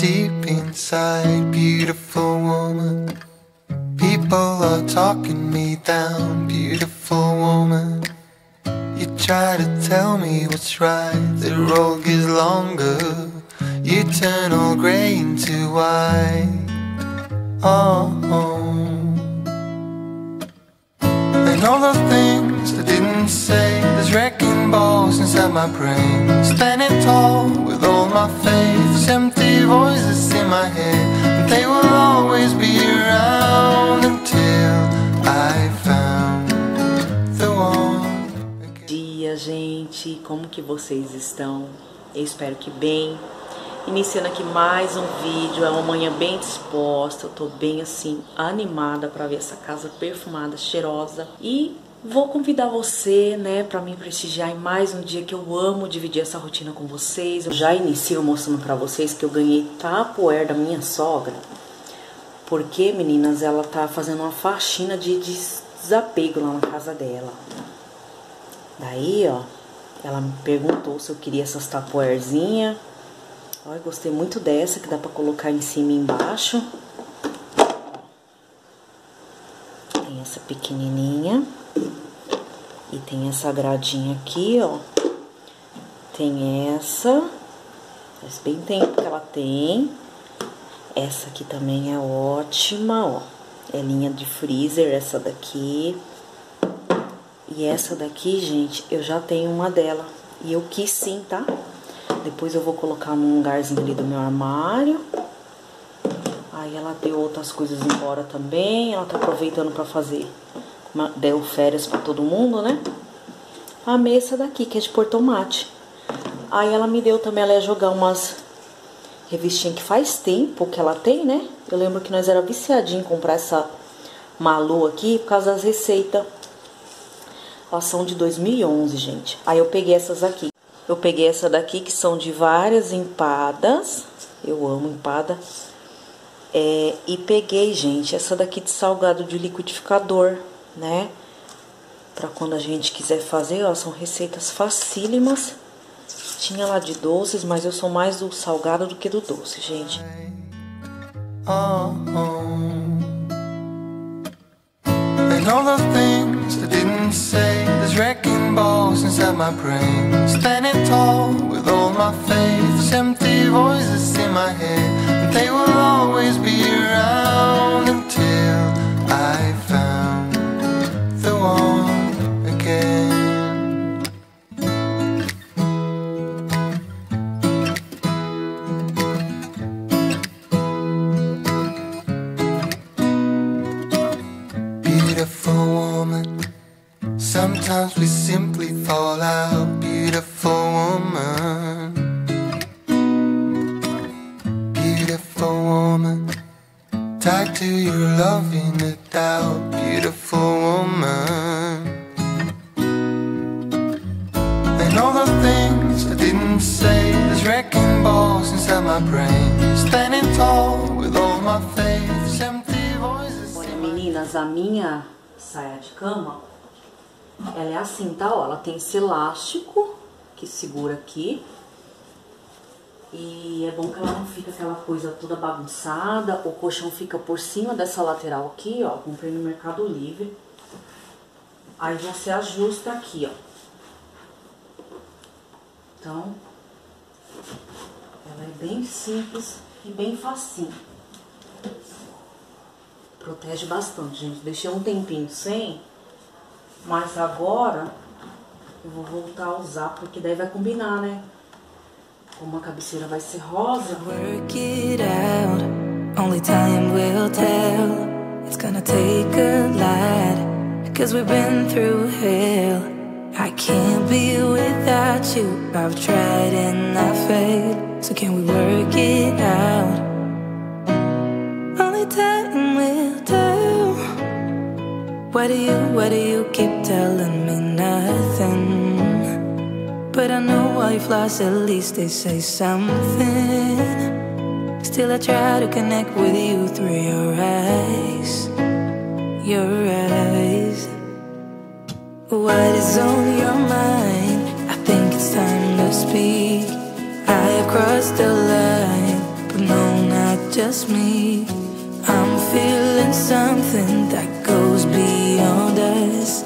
deep inside, beautiful woman. People are talking me down, beautiful woman. You try to tell me what's right, the road gets longer. You turn all grey into white. Oh, and all the things I didn't say, there's wrecking balls inside my brain. Standing tall with all my faith, empty voices in my head, and they will always be around until I found the one. Dia, gente, como que vocês estão? Eu espero que bem. Iniciando aqui mais um vídeo, é uma manhã bem disposta, eu tô bem assim, animada pra ver essa casa perfumada, cheirosa. E vou convidar você, né, pra me prestigiar em mais um dia que eu amo dividir essa rotina com vocês. Eu já inicio mostrando pra vocês que eu ganhei Tupperware da minha sogra. Porque, meninas, ela tá fazendo uma faxina de desapego lá na casa dela. Daí, ó, ela me perguntou se eu queria essas Tupperwarezinhas. Olha, gostei muito dessa, que dá pra colocar em cima e embaixo. Tem essa pequenininha. E tem essa gradinha aqui, ó. Tem essa. Faz bem tempo que ela tem. Essa aqui também é ótima, ó. É linha de freezer, essa daqui. E essa daqui, gente, eu já tenho uma dela. E eu quis sim, tá? Depois eu vou colocar num lugarzinho ali do meu armário. Aí ela deu outras coisas embora também. Ela tá aproveitando pra fazer. Deu férias pra todo mundo, né? A mesa daqui, que é de pôr tomate. Aí ela me deu também, ela ia jogar umas revistinhas que faz tempo que ela tem, né? Eu lembro que nós era viciadinho em comprar essa Malu aqui por causa das receitas. Elas são de 2011, gente. Aí eu peguei essas aqui. Eu peguei essa daqui, que são de várias empadas. Eu amo empada. E peguei, gente, essa daqui de salgado de liquidificador, né? Pra quando a gente quiser fazer, ó, são receitas facílimas. Tinha lá de doces, mas eu sou mais do salgado do que do doce, gente. And all the things I didn't say, there's wrecking balls inside my brain. Standing tall with all my faith, empty voices in my head, and they will always be around until I found the one again. Beautiful woman, sometimes we simply fall out. Beautiful woman, beautiful woman, tied to your love in a doubt. Beautiful woman, and all the things I didn't say, there's wrecking balls inside my brain. Standing tall with all my faith, empty voices. Olha, meninas, a minha saia de cama, ela é assim, tá? Ó, ela tem esse elástico que segura aqui. E é bom que ela não fica aquela coisa toda bagunçada. O colchão fica por cima dessa lateral aqui, ó. Comprei no Mercado Livre. Aí você ajusta aqui, ó. Então, ela é bem simples e bem facinho. Protege bastante, gente. Deixei um tempinho sem, mas agora eu vou voltar a usar, porque daí vai combinar, né? Como a cabeceira vai ser rosa. Work it out, only time will tell. It's gonna take a lot, cause we've been through hell. I can't be without you, I've tried and I failed. So can we work it out? Only time will tell. Why do you keep telling me nothing? But I know all your flaws, at least they say something. Still I try to connect with you through your eyes. Your eyes. What is on your mind? I think it's time to speak. I have crossed the line, but no just me. I'm feeling something that goes beyond us.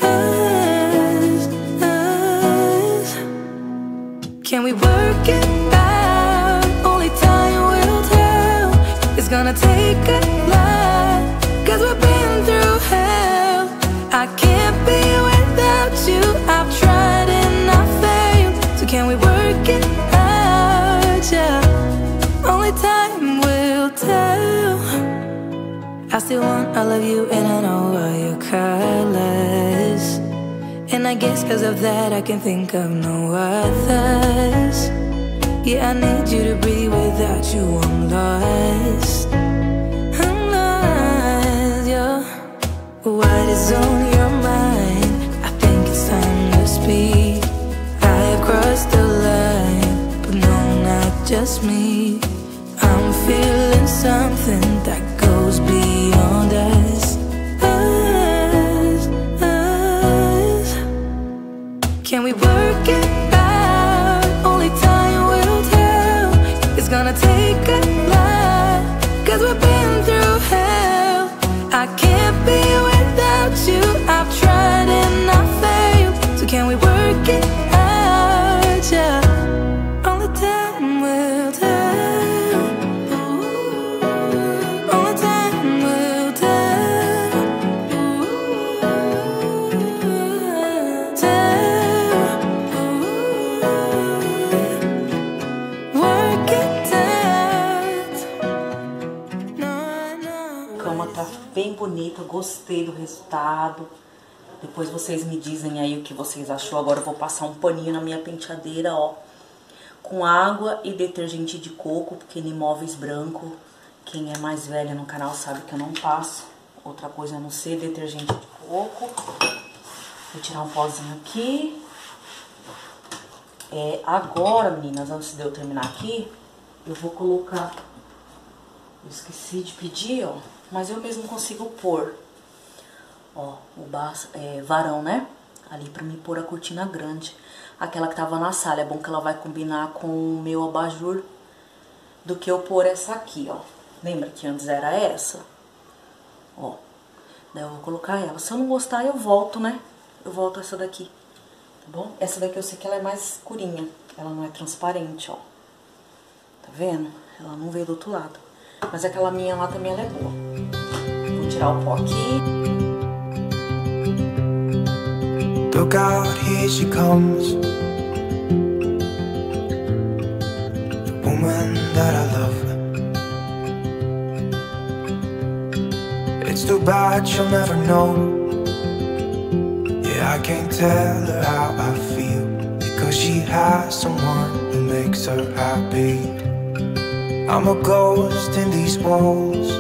Can we work it out? Only time will tell. It's gonna take a lot, 'cause we've been through hell. I can't be without you. I've tried and I failed. So can we work it out? Yeah, only time will tell. I still want all of you and I know all your colors. And I guess 'cause of that I can think of no others. Yeah, I need you to breathe, without you I'm lost. I'm lost, yeah. What is on your mind? I think it's time to speak. I have crossed the line, but no, not just me. I'm feeling something that goes beyond us. Can we work it out? Only time will tell. It's gonna take a lot, 'cause we've been through hell. I can't be without you. I've tried and I failed. So can we work it out? Yeah, only time will tell. Only time will tell. Work it out. No, no. A cama tá bem bonita, gostei do resultado. Depois vocês me dizem aí o que vocês achou. Agora eu vou passar um paninho na minha penteadeira, ó, com água e detergente de coco, porque em móveis branco, quem é mais velha no canal sabe que eu não passo outra coisa a não ser detergente de coco. Vou tirar um pozinho aqui. Agora, meninas, antes de eu terminar aqui, eu vou colocar... Eu esqueci de pedir, ó, mas eu mesmo consigo pôr, ó, o varão, né? Ali pra me pôr a cortina grande. Aquela que tava na sala. É bom que ela vai combinar com o meu abajur do que eu pôr essa aqui, ó. Lembra que antes era essa? Ó. Daí eu vou colocar ela. Se eu não gostar, eu volto, né? Eu volto essa daqui, tá bom? Essa daqui eu sei que ela é mais escurinha. Ela não é transparente, ó. Tá vendo? Ela não veio do outro lado. Mas aquela minha lá também ela é boa. Vou tirar o pó aqui. Look out, here she comes, the woman that I love. It's too bad she'll never know. Yeah, I can't tell her how I feel, because she has someone who makes her happy. I'm a ghost in these walls,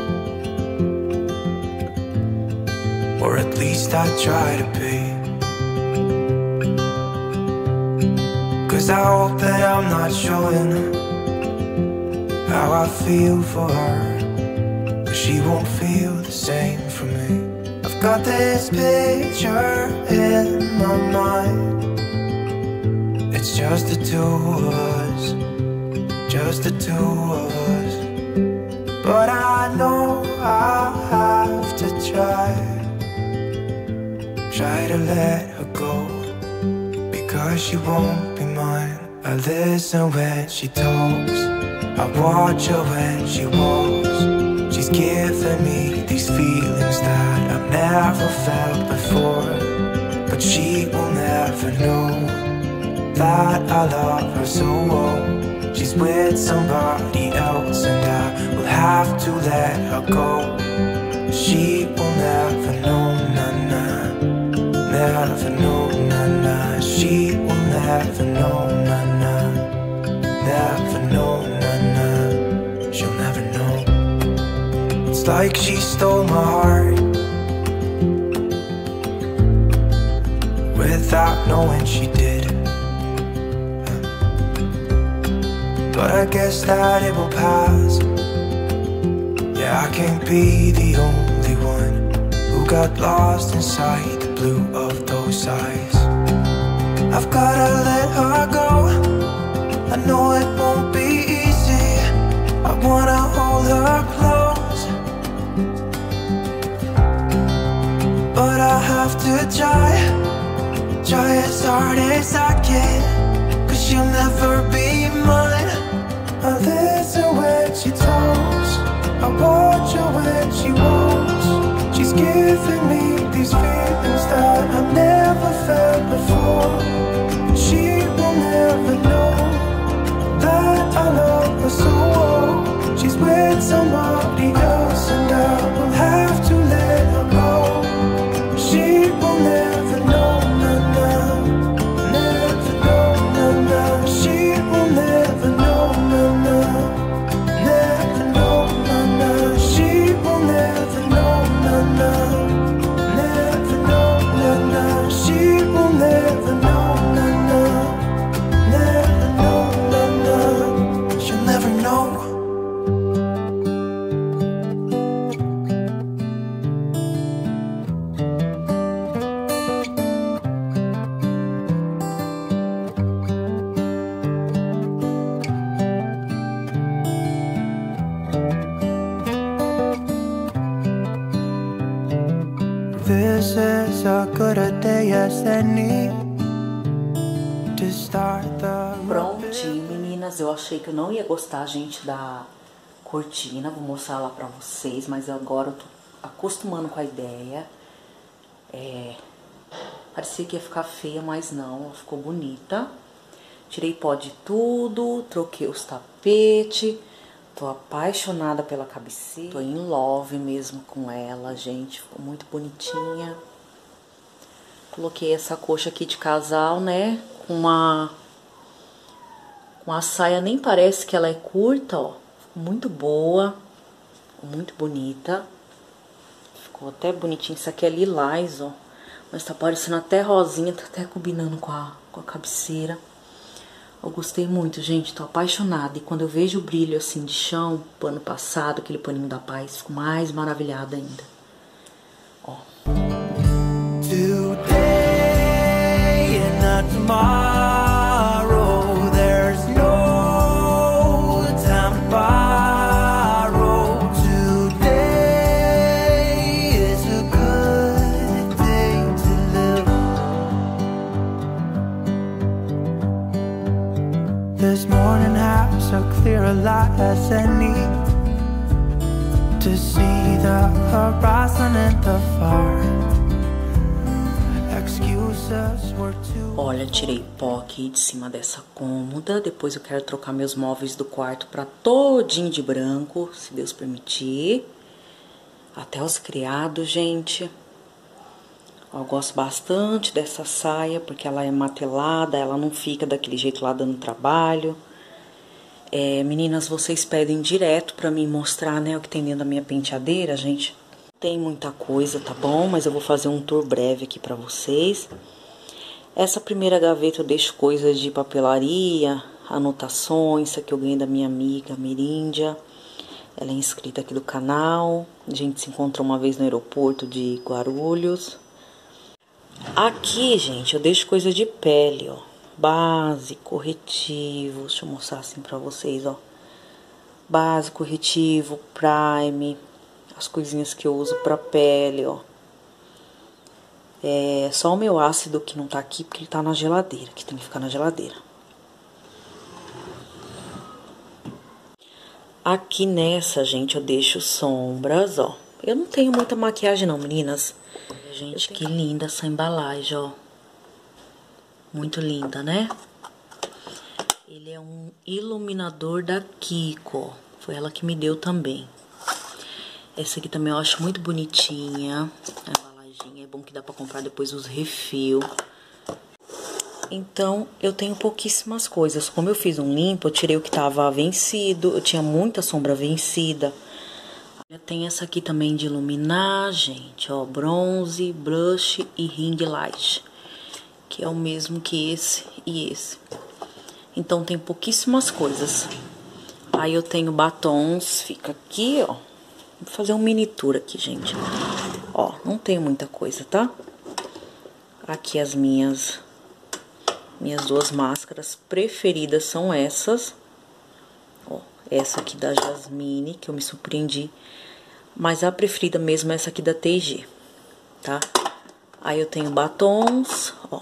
or at least I try to be. 'Cause I hope that I'm not showing how I feel for her, but she won't feel the same for me. I've got this picture in my mind. It's just the two of us, just the two of us. But I know I have to try to let her go, because she won't be mine. I listen when she talks, I watch her when she walks. She's giving me these feelings that I've never felt before, but she will never know that I love her so well. She's with somebody else and I will have to let her go. She will never know, na-na, never know, na-na. She will never know, na-na, never know, na-na. She'll never know. It's like she stole my heart without knowing she did. But I guess that it will pass. Yeah, I can't be the only one who got lost inside the blue of those eyes. I've gotta let her go. I know it won't be easy. I wanna hold her try as hard as I can, 'cause she'll never be mine. I listen when she talks, I watch her when she walks. She's giving me these feelings that I've never felt before. She will never know that I love her so well. She's with somebody else and I will have to let her go. She will never know, never know, she will never know, never know, she will never know, never know, she will never know, she'll never know. This is as good a day as any to start the. Prontinho, meninas. Eu achei que eu não ia gostar, gente, da cortina. Vou mostrar lá pra vocês, mas agora eu tô acostumando com a ideia. Parecia que ia ficar feia, mas não. Ela ficou bonita. Tirei pó de tudo, troquei os tapetes. Tô apaixonada pela cabeceira. Tô in love mesmo com ela, gente. Ficou muito bonitinha. Coloquei essa coxa aqui de casal, né? Com a saia, nem parece que ela é curta, ó. Ficou muito boa. Muito bonita. Ficou até bonitinho. Isso aqui é lilás, ó. Mas tá parecendo até rosinha. Tá até combinando com a cabeceira. Eu gostei muito, gente, tô apaixonada. E quando eu vejo o brilho assim de chão, pano passado, aquele paninho da paz, fico mais maravilhada ainda. Ó. Today and not tomorrow, there's no time to borrow. Today is a good day to live. This morning has so clear a light as any to see the horizon and the far. Excuses were too. Olha, tirei pó aqui de cima dessa cômoda. Depois eu quero trocar meus móveis do quarto pra todinho de branco, se Deus permitir. Até os criados, gente. Eu gosto bastante dessa saia, porque ela é matelada, ela não fica daquele jeito lá dando trabalho. Meninas, vocês pedem direto pra mim mostrar, né, o que tem dentro da minha penteadeira, gente. Tem muita coisa, tá bom? Mas eu vou fazer um tour breve aqui pra vocês. Essa primeira gaveta eu deixo coisas de papelaria, anotações, essa que eu ganhei da minha amiga Miríndia. Ela é inscrita aqui do canal. A gente se encontrou uma vez no aeroporto de Guarulhos. Aqui, gente, eu deixo coisa de pele, ó. Base, corretivo. Deixa eu mostrar assim pra vocês, ó. Base, corretivo, prime. As coisinhas que eu uso pra pele, ó. Só o meu ácido que não tá aqui, porque ele tá na geladeira. Que tem que ficar na geladeira. Aqui nessa, gente, eu deixo sombras, ó. Eu não tenho muita maquiagem não, meninas. Gente, que linda essa embalagem, ó. Muito linda, né? Ele é um iluminador da Kiko, ó. Foi ela que me deu também. Essa aqui também eu acho muito bonitinha. A embalagem é bom que dá pra comprar depois os refil. Então, eu tenho pouquíssimas coisas. Como eu fiz um limpo, eu tirei o que tava vencido. Eu tinha muita sombra vencida. Tem essa aqui também de iluminar, gente, ó, bronze, blush e ring light, que é o mesmo que esse e esse. Então tem pouquíssimas coisas. Aí eu tenho batons, fica aqui, ó. Vou fazer um mini tour aqui, gente. Ó, não tem muita coisa, tá? Aqui as minhas duas máscaras preferidas são essas. Ó, essa aqui da Jasmine, que eu me surpreendi. Mas a preferida mesmo é essa aqui da TG, tá? Aí eu tenho batons, ó.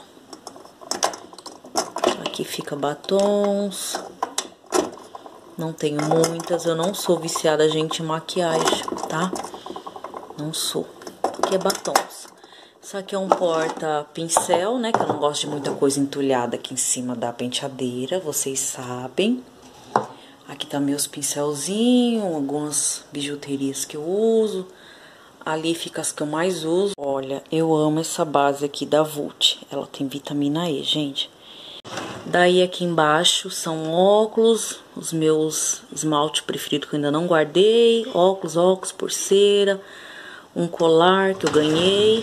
Aqui fica batons. Não tenho muitas, eu não sou viciada, gente, em maquiagem, tá? Não sou. Aqui é batons. Isso aqui é um porta-pincel, né? Que eu não gosto de muita coisa entulhada aqui em cima da penteadeira, vocês sabem. Aqui tá meus pincelzinhos, algumas bijuterias que eu uso. Ali fica as que eu mais uso. Olha, eu amo essa base aqui da Vult. Ela tem vitamina E, gente. Daí aqui embaixo são óculos, os meus esmalte preferido que eu ainda não guardei. Óculos, pulseira, um colar que eu ganhei.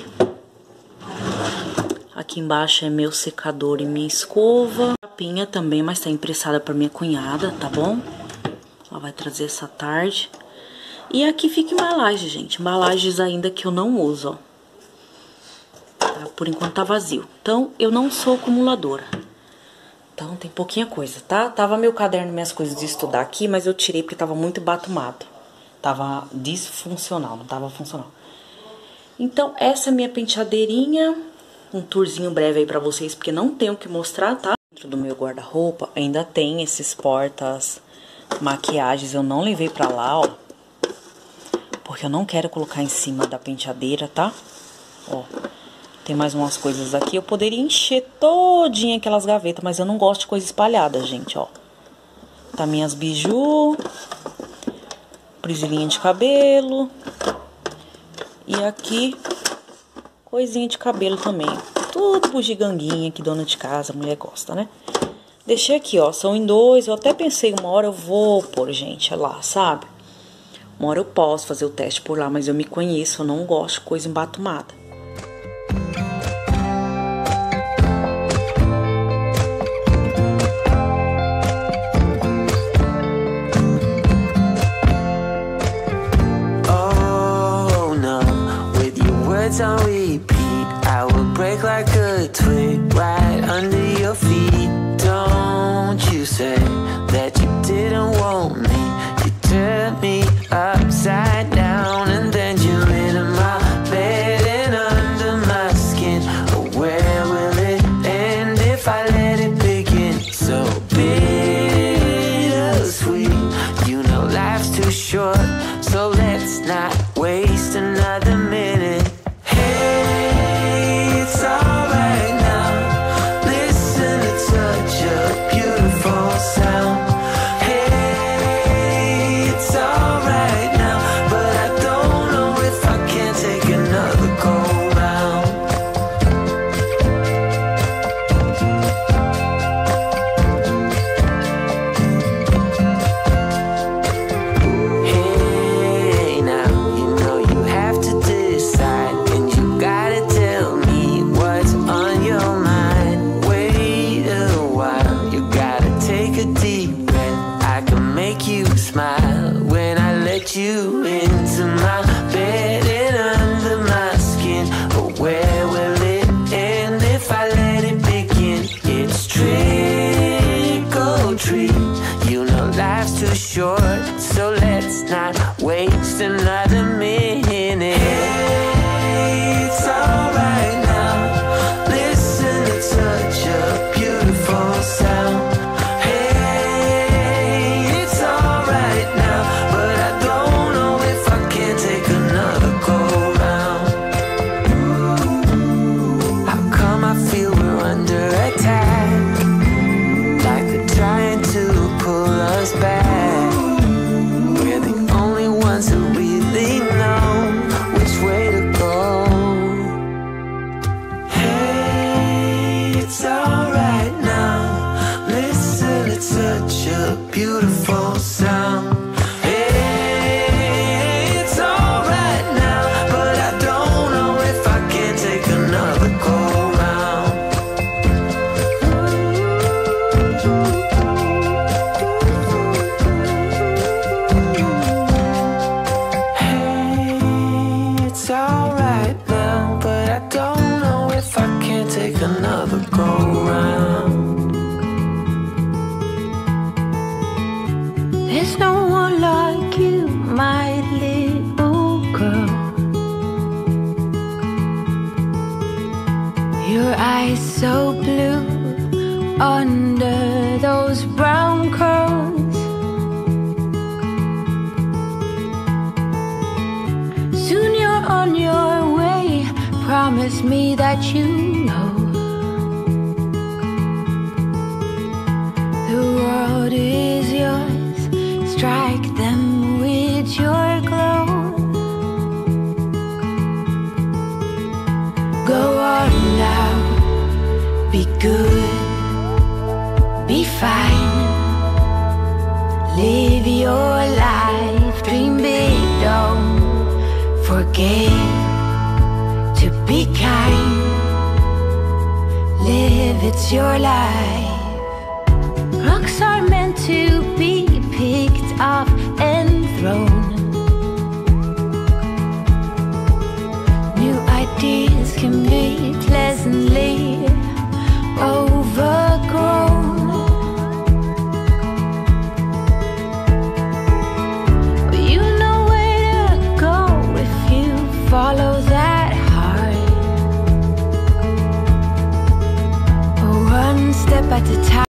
Aqui embaixo é meu secador e minha escova. Capinha também, mas tá emprestada pra minha cunhada, tá bom? Ela vai trazer essa tarde. E aqui fica embalagem, gente. Embalagens ainda que eu não uso, ó. Tá? Por enquanto tá vazio. Então, eu não sou acumuladora. Então, tem pouquinha coisa, tá? Tava meu caderno, minhas coisas de estudar aqui, mas eu tirei porque tava muito batumado. Tava disfuncional, não tava funcional. Então, essa é minha penteadeirinha. Um tourzinho breve aí pra vocês, porque não tenho o que mostrar, tá? Dentro do meu guarda-roupa ainda tem esses portas maquiagens. Eu não levei pra lá, ó. Porque eu não quero colocar em cima da penteadeira, tá? Ó, tem mais umas coisas aqui. Eu poderia encher todinha aquelas gavetas, mas eu não gosto de coisa espalhada, gente, ó. Tá minhas biju, presilhinha de cabelo. E aqui, coisinha de cabelo também. Tudo bugiganguinha que dona de casa, a mulher gosta, né? Deixei aqui, ó, são em 2. Eu até pensei, uma hora eu vou pôr, gente, lá, sabe? Uma hora eu posso fazer o teste por lá, mas eu me conheço, eu não gosto de coisa embatumada. Oh no, with your words on repeat, I will break like a twig right under your feet. Don't you say that you didn't want me. You turned me upside down and then you into my bed and under my skin. Oh, where will it end if I let it begin? So bittersweet, you know life's too short, so let's not waste another minute. Hey, it's alright now. Listen to such a beautiful sound. Hey, it's alright now, but I don't know if I can take another go round. Hey, now you know you have to decide, and you gotta tell me what's on your mind. Wait a while, you gotta take a deep breath. I can make you smile when I let you into my bed and under my skin. But where will it end if I let it begin? It's trick or treat, you know life's too short, so let's not waste another minute. Hey, it's alright now. Listen to such a beautiful sound. Hey, it's alright now, but I don't know if I can take another go round. How come I feel we're under attack, like they're trying to pull us back? We're the only ones who really know so blue under those brown curls. Soon you're on your way, promise me that you know the world is yours, strike them with your glow. Go on now, be good, be fine, live your life, dream big, don't forget to be kind, live, it's your life. Rocks are meant to be picked up and thrown. New ideas can be pleasantly overgrown. But you know where to go if you follow that heart. One step at a time.